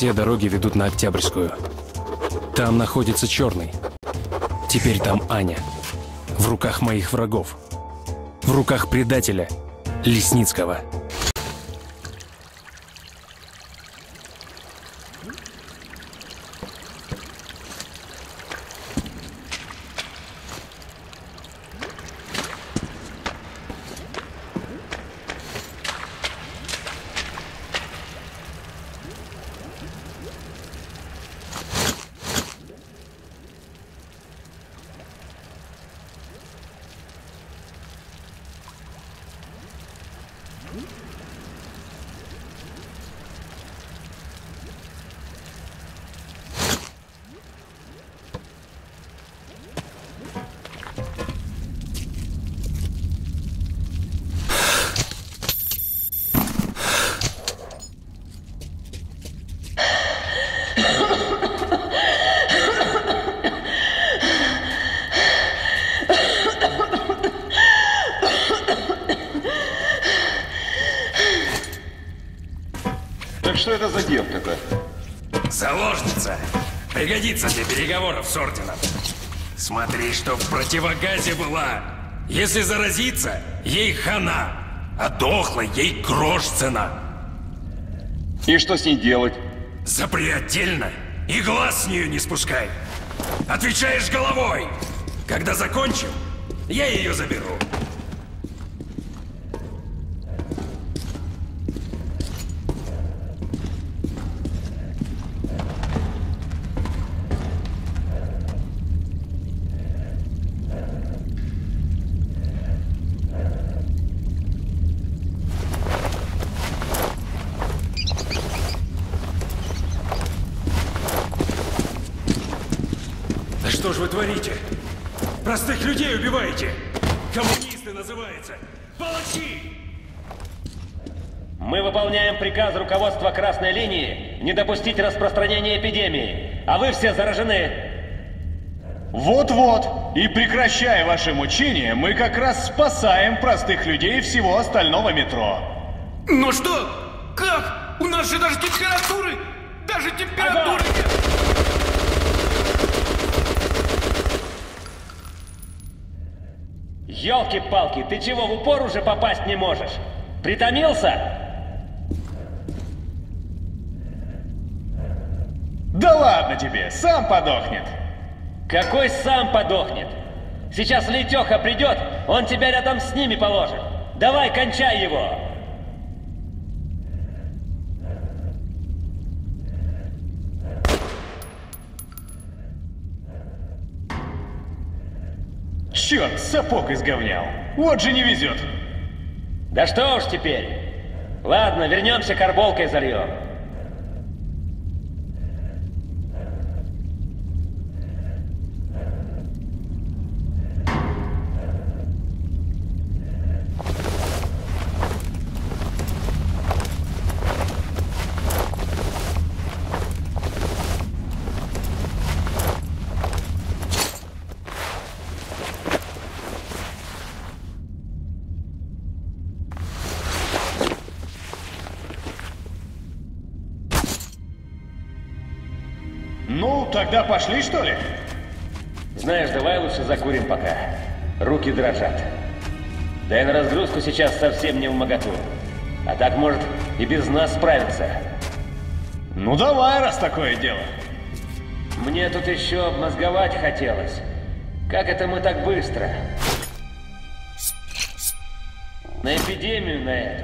Все дороги ведут на Октябрьскую. Там находится Черный. Теперь там Аня. В руках моих врагов. В руках предателя Лесницкого. Что это за девка-то? Заложница. Пригодится для переговоров с орденом. Смотри, чтоб в противогазе была. Если заразится, ей хана. А дохлой ей грош цена. И что с ней делать? Запри отдельно и глаз с нее не спускай. Отвечаешь головой. Когда закончим, я ее заберу. Что ж вы творите? Простых людей убиваете! Коммунисты называются! Палачи! Мы выполняем приказ руководства Красной линии не допустить распространения эпидемии, а вы все заражены. Вот-вот. И прекращая ваши мучения, мы как раз спасаем простых людей и всего остального метро. Ну что? Как? У нас же даже температуры! Даже температуры нет! Ёлки-палки, ты чего, в упор уже попасть не можешь? Притомился? Да ладно тебе, сам подохнет. Какой сам подохнет? Сейчас Летеха придет, он тебя рядом с ними положит. Давай, кончай его! Черт, сапог изговнял. Вот же не везет. Да что уж теперь. Ладно, вернемся, карболкой зальем. Ну, тогда пошли, что ли? Знаешь, давай лучше закурим пока. Руки дрожат. Да и на разгрузку сейчас совсем не вмоготу. А так, может, и без нас справиться. Ну давай, раз такое дело. Мне тут еще обмозговать хотелось. Как это мы так быстро? На эпидемию на эту.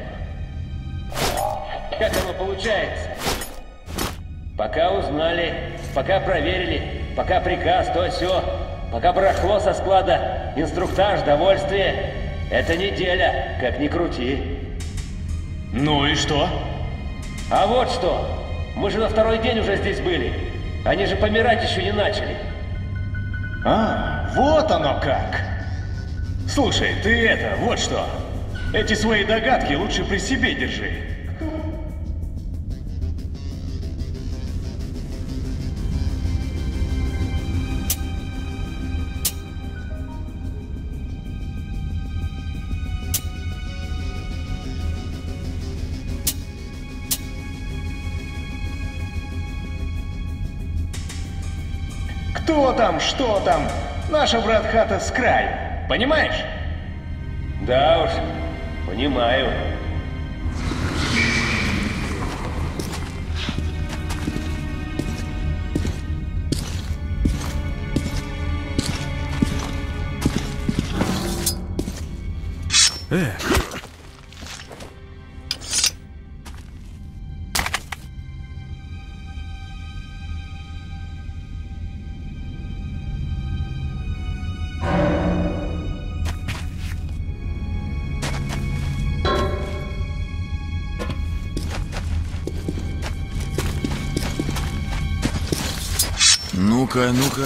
Как оно получается? Пока узнали, пока проверили, пока приказ, то сё, пока барахло со склада, инструктаж, довольствие. Это неделя, как ни крути. Ну и что? А вот что. Мы же на второй день уже здесь были. Они же помирать еще не начали. А, вот оно как. Слушай, ты это, вот что. Эти свои догадки лучше при себе держи. Кто там, что там? Наша, брат, хата с краю. Понимаешь? Да уж, понимаю. Ну-ка, ну-ка.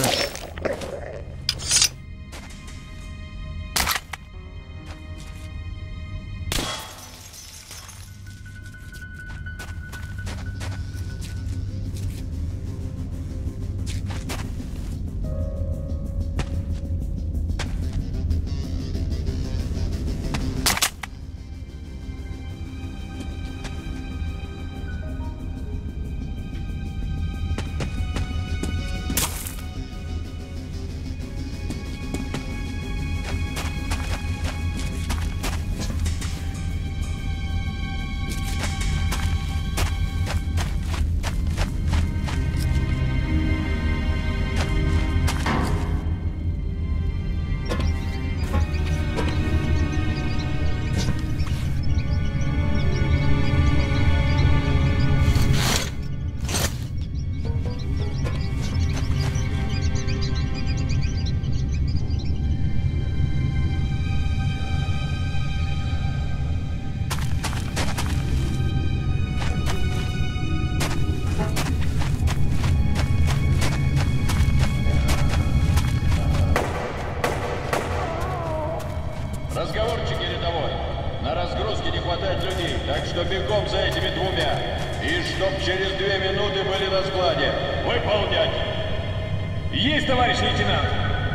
Разговорчики рядовой. На разгрузке не хватает людей, так что бегом за этими двумя. И чтоб через 2 минуты были на складе. Выполнять! Есть, товарищ лейтенант!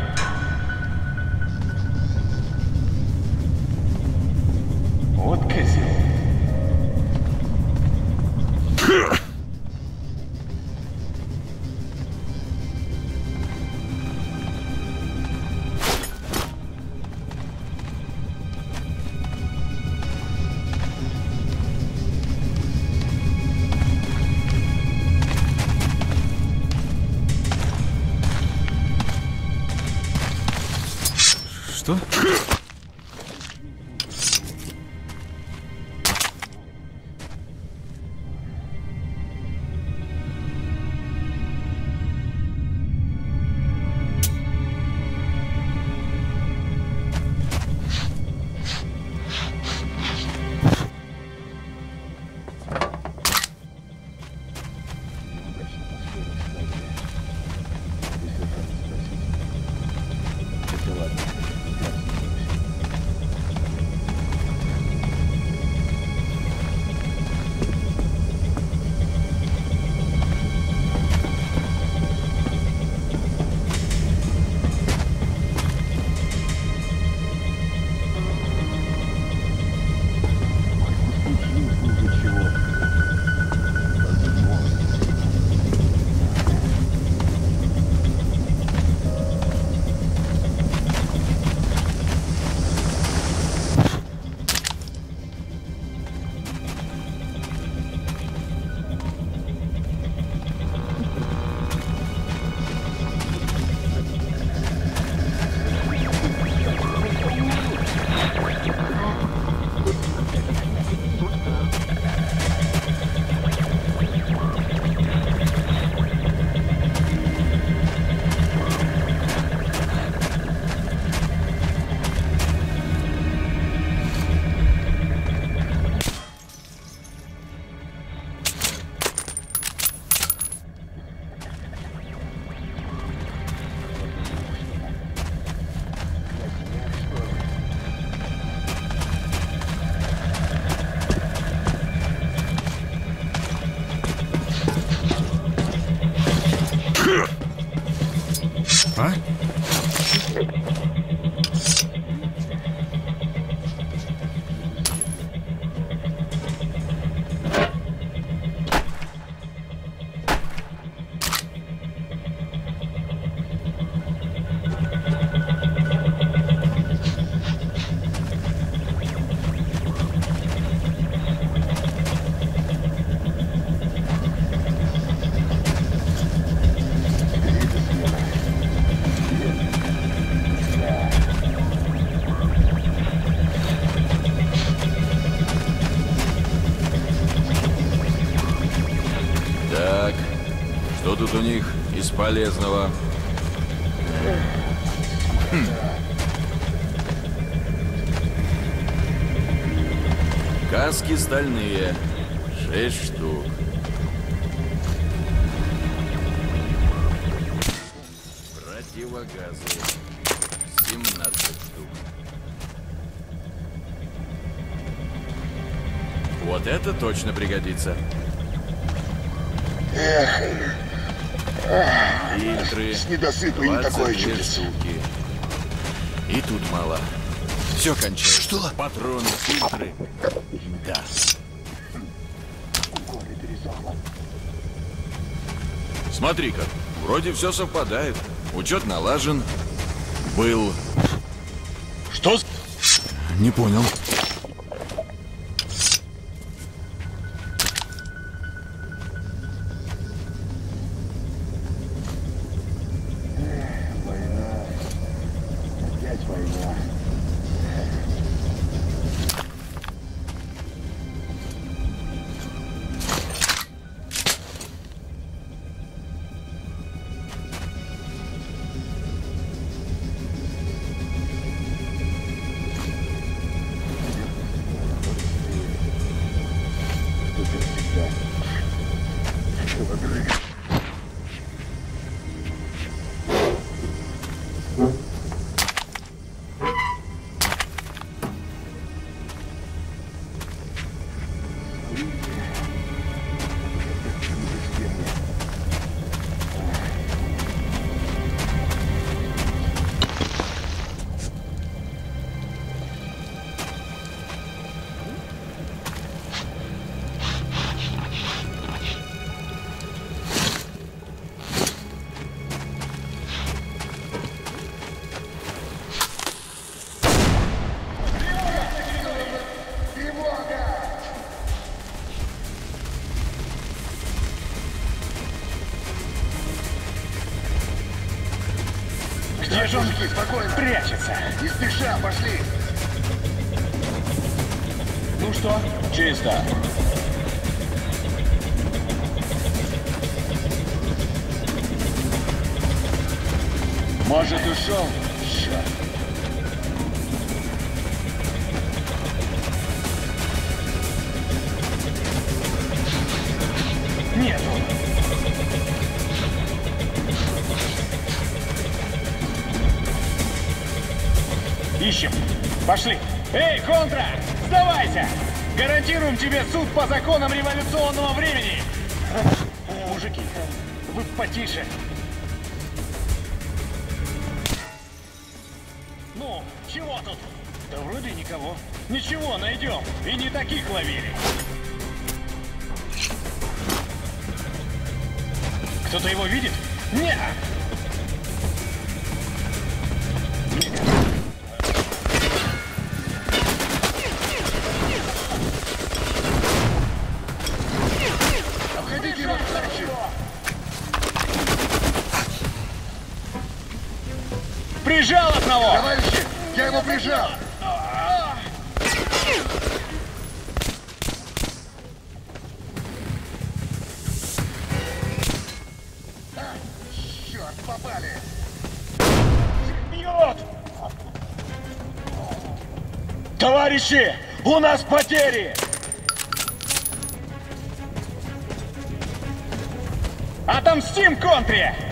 Вот козел. Что? тут у них из полезного? Каски стальные. 6 штук. Противогазы. 17 штук. Вот это точно пригодится. Фильтры. С недосыпа и не такое чудится. Штуки. И тут мало. Все кончается. Что? Патроны, фильтры. Да. Смотри-ка, вроде все совпадает. Учет налажен. Был. Что? Не понял. Где же он спокойно прячется? Не спеша, пошли. Ну что? Чисто. Может, ушел? Черт. Нет. Ищем. Пошли. Эй, Контра! Сдавайся! Гарантируем тебе суд по законам революционного времени! Мужики, вы потише. Ну, чего тут? Да вроде никого. Ничего, найдем. И не таких ловили. Кто-то его видит? Нет! Обходите его дальше. Прижал одного! Товарищи, я его прижал. Черт, попали. Бьет! Товарищи, у нас потери! Отомстим Контре!